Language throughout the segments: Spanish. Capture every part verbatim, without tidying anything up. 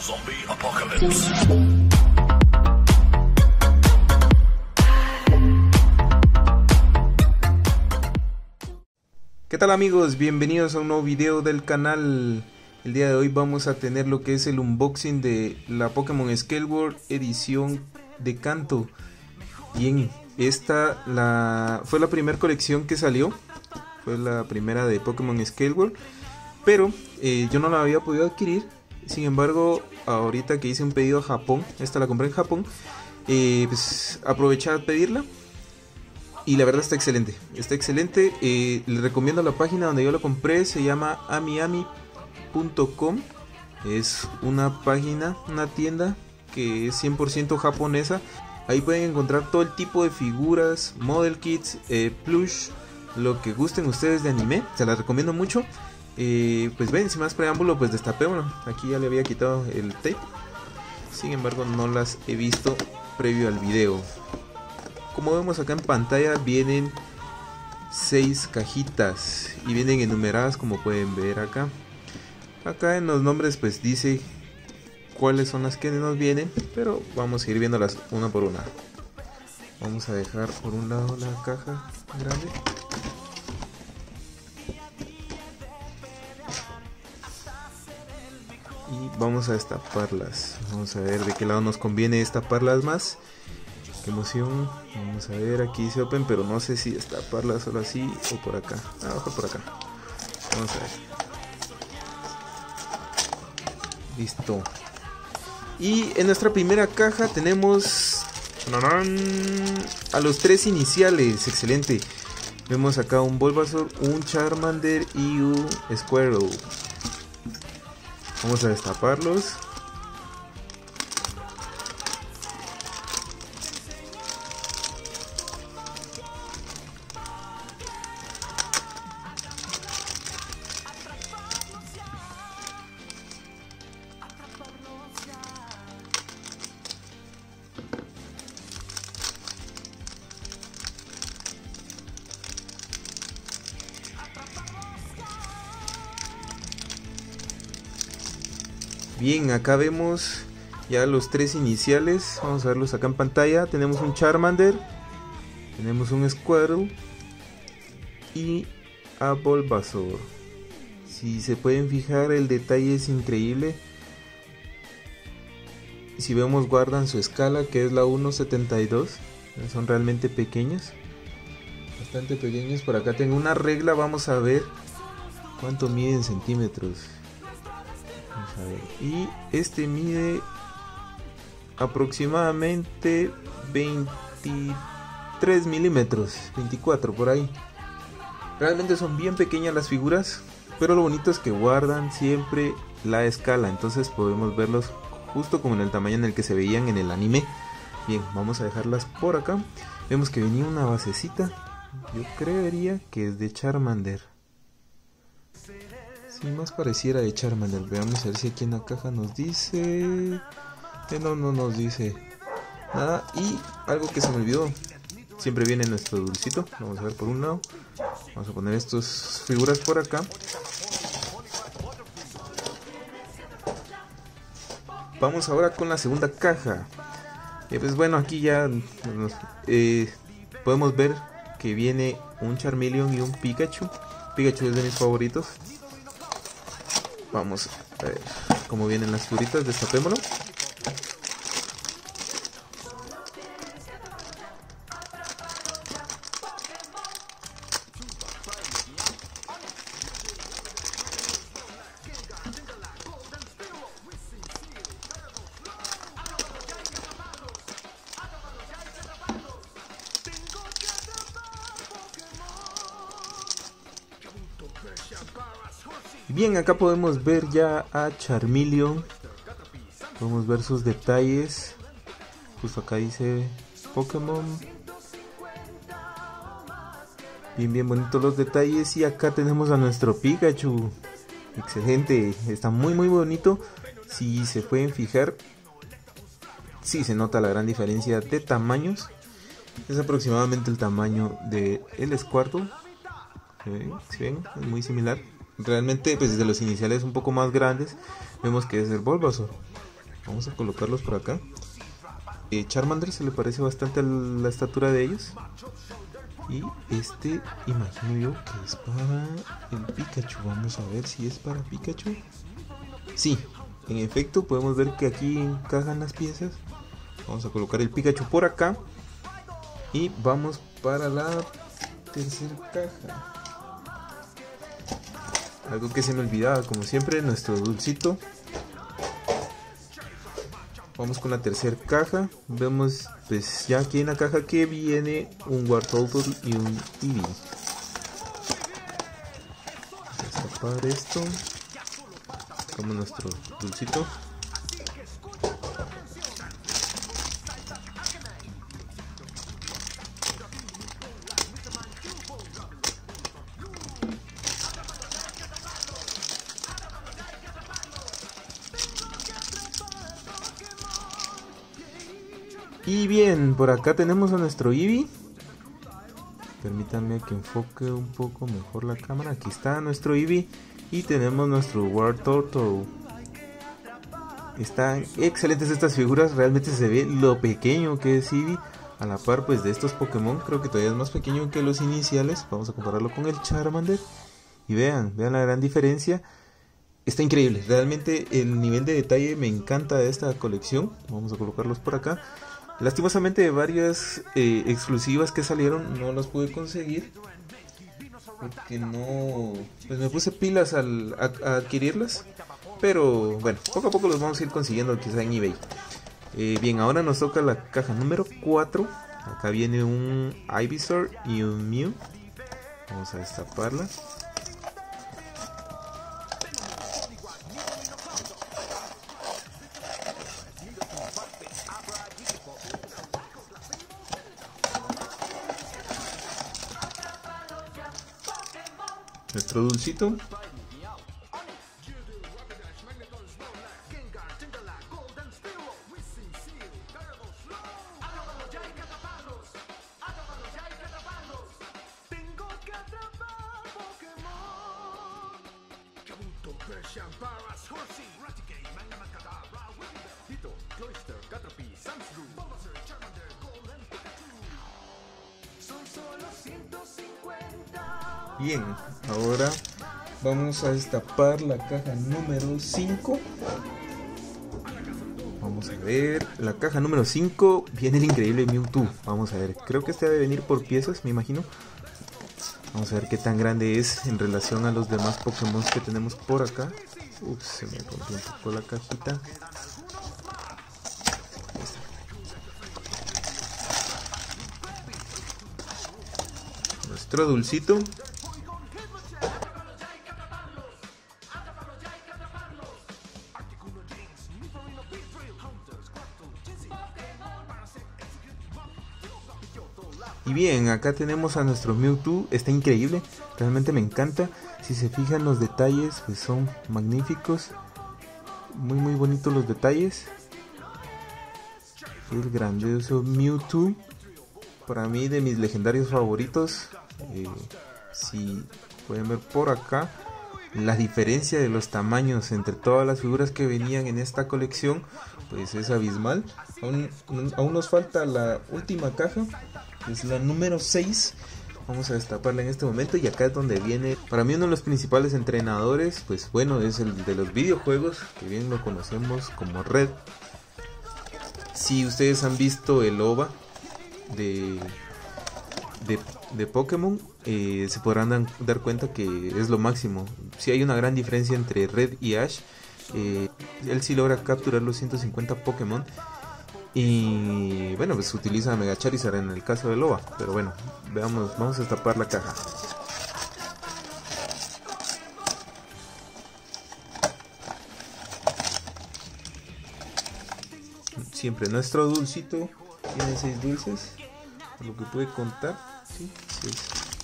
Zombie Apocalypse. ¿Qué tal amigos? Bienvenidos a un nuevo video del canal. El día de hoy vamos a tener lo que es el unboxing de la Pokémon Scale World edición de Kanto. Bien, esta la, fue la primera colección que salió. Fue la primera de Pokémon Scale World. Pero eh, yo no la había podido adquirir. Sin embargo, ahorita que hice un pedido a Japón, esta la compré en Japón, eh, pues aproveché a pedirla. Y la verdad está excelente, está excelente. Eh, les recomiendo la página donde yo lo compré, se llama amiami punto com. Es una página, una tienda que es cien por ciento japonesa. Ahí pueden encontrar todo el tipo de figuras, model kits, eh, plush, lo que gusten ustedes de anime. Se las recomiendo mucho. Eh, pues ven, sin más preámbulo, pues destapémoslo. Aquí ya le había quitado el tape. Sin embargo, no las he visto previo al video. Como vemos acá en pantalla, vienen seis cajitas y vienen enumeradas, como pueden ver acá. Acá en los nombres pues dice cuáles son las que nos vienen, pero vamos a ir viéndolas una por una. Vamos a dejar por un lado la caja grande. Y vamos a destaparlas. Vamos a ver de qué lado nos conviene destaparlas más. Qué emoción. Vamos a ver, aquí dice open, pero no sé si destaparla solo así o por acá. Ah, mejor por acá. Vamos a ver. Listo. Y en nuestra primera caja tenemos a los tres iniciales. Excelente. Vemos acá un Bulbasaur, un Charmander y un Squirtle. Vamos a destaparlos. Bien, acá vemos ya los tres iniciales. Vamos a verlos acá en pantalla. Tenemos un Charmander, tenemos un Squirtle y a Bulbasaur. Si se pueden fijar, el detalle es increíble. Si vemos, guardan su escala, que es la uno setenta y dos. Son realmente pequeños, bastante pequeños. Por acá tengo una regla, vamos a ver cuánto mide en centímetros. Vamos a ver. Y este mide aproximadamente veintitrés milímetros, veinticuatro por ahí. Realmente son bien pequeñas las figuras, pero lo bonito es que guardan siempre la escala, entonces podemos verlos justo como en el tamaño en el que se veían en el anime. Bien, vamos a dejarlas por acá. Vemos que venía una basecita, yo creería que es de Charmander. Si más pareciera de Charmander. Veamos a ver si aquí en la caja nos dice. Que no, no nos dice nada. Y algo que se me olvidó. Siempre viene nuestro dulcito. Vamos a ver por un lado. Vamos a poner estas figuras por acá. Vamos ahora con la segunda caja. Eh, pues bueno, aquí ya eh, podemos ver que viene un Charmeleon y un Pikachu. Pikachu es de mis favoritos. Vamos a ver cómo vienen las figuritas, destapémoslo. Bien, acá podemos ver ya a Charmeleon. Podemos ver sus detalles. Justo acá dice Pokémon. Bien, bien bonitos los detalles. Y acá tenemos a nuestro Pikachu. Excelente, está muy muy bonito. Si se pueden fijar, sí se nota la gran diferencia de tamaños. Es aproximadamente el tamaño de el Squirtle. ¿Sí ven? Es muy similar. Realmente pues desde los iniciales un poco más grandes vemos que es el Bulbasaur. Vamos a colocarlos por acá. eh, Charmander se le parece bastante a la estatura de ellos. Y este imagino yo que es para el Pikachu. Vamos a ver si es para Pikachu. Sí, en efecto podemos ver que aquí encajan las piezas. Vamos a colocar el Pikachu por acá. Y vamos para la tercera caja. Algo que se me olvidaba, como siempre, nuestro dulcito. Vamos con la tercera caja. Vemos pues ya aquí en la caja que viene un Wartortle y un Eevee. Vamos a tapar esto. Como nuestro dulcito. Y bien, por acá tenemos a nuestro Eevee. Permítanme que enfoque un poco mejor la cámara. Aquí está nuestro Eevee. Y tenemos nuestro Wartortle. Están excelentes estas figuras. Realmente se ve lo pequeño que es Eevee. A la par pues de estos Pokémon. Creo que todavía es más pequeño que los iniciales. Vamos a compararlo con el Charmander. Y vean, vean la gran diferencia. Está increíble. Realmente el nivel de detalle me encanta de esta colección. Vamos a colocarlos por acá. Lastimosamente varias eh, exclusivas que salieron no las pude conseguir porque no, pues me puse pilas al a, a adquirirlas, pero bueno, poco a poco los vamos a ir consiguiendo quizá en eBay. Eh, bien, ahora nos toca la caja número cuatro. Acá viene un Ivysaur y un Mew. Vamos a destaparla. Nuestro dulcito. Bien, ahora vamos a destapar la caja número cinco. Vamos a ver, la caja número cinco viene el increíble Mewtwo. Vamos a ver, creo que este debe venir por piezas, me imagino. Vamos a ver qué tan grande es en relación a los demás Pokémon que tenemos por acá. Ups, se me rompió un poco la cajita. Nuestro dulcito. Y bien, acá tenemos a nuestro Mewtwo. Está increíble, realmente me encanta. Si se fijan los detalles, pues son magníficos. Muy muy bonitos los detalles. El grandioso Mewtwo, para mí de mis legendarios favoritos. eh, Si pueden ver por acá la diferencia de los tamaños entre todas las figuras que venían en esta colección, pues es abismal. Aún, aún nos falta la última caja, es la número seis. Vamos a destaparla en este momento y acá es donde viene para mí uno de los principales entrenadores. Pues bueno, es el de los videojuegos, que bien lo conocemos como Red. Si ustedes han visto el O V A de, de, de Pokémon, eh, se podrán dan, dar cuenta que es lo máximo. Si hay una gran diferencia entre Red y Ash. eh, Él sí logra capturar los ciento cincuenta Pokémon. Y bueno, pues utiliza Mega Charizard en el caso de O V A. Pero bueno, veamos, vamos a destapar la caja. Siempre nuestro dulcito tiene seis dulces, por lo que pude contar. Sí, seis.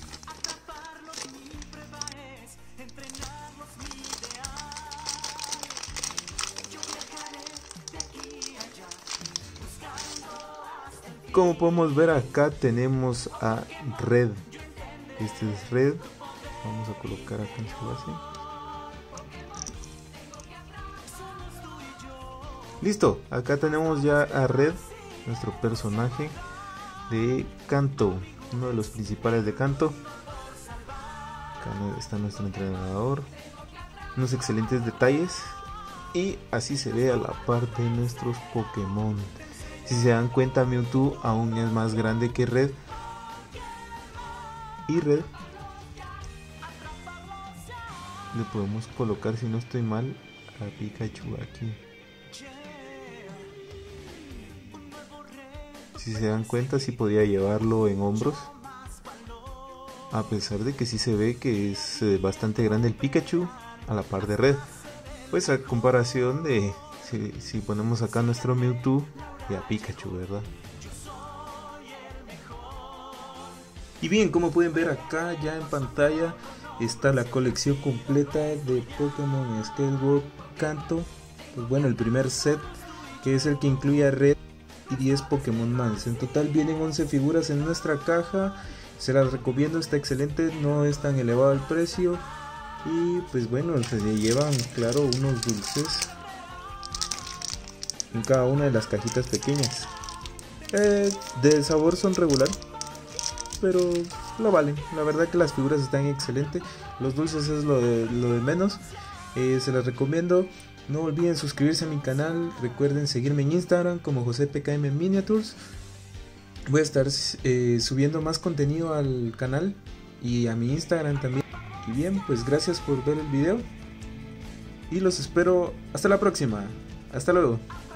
Como podemos ver acá tenemos a Red. Este es Red. Vamos a colocar acá en su base. Listo, acá tenemos ya a Red, nuestro personaje de Kanto, uno de los principales de Kanto. Acá está nuestro entrenador, unos excelentes detalles, y así se ve a la parte de nuestros Pokémon. Si se dan cuenta, Mewtwo aún es más grande que Red, y Red le podemos colocar, si no estoy mal, a Pikachu aquí. Si se dan cuenta, sí podía llevarlo en hombros, a pesar de que sí se ve que es eh, bastante grande el Pikachu a la par de Red. Pues a comparación de si, si ponemos acá nuestro Mewtwo y a Pikachu, ¿verdad? Y bien, como pueden ver acá ya en pantalla está la colección completa de Pokémon Skyward Kanto. Pues bueno, el primer set, que es el que incluye a Red y diez Pokémon más. En total vienen once figuras en nuestra caja. Se las recomiendo, está excelente, no es tan elevado el precio. Y pues bueno, se llevan, claro, unos dulces en cada una de las cajitas pequeñas. Eh, de sabor son regular, pero lo valen. La verdad que las figuras están excelentes. Los dulces es lo de, lo de menos. Eh, se las recomiendo. No olviden suscribirse a mi canal. Recuerden seguirme en Instagram como José P K M Miniatures. Voy a estar eh, subiendo más contenido al canal y a mi Instagram también. Y bien, pues gracias por ver el video y los espero hasta la próxima. Hasta luego.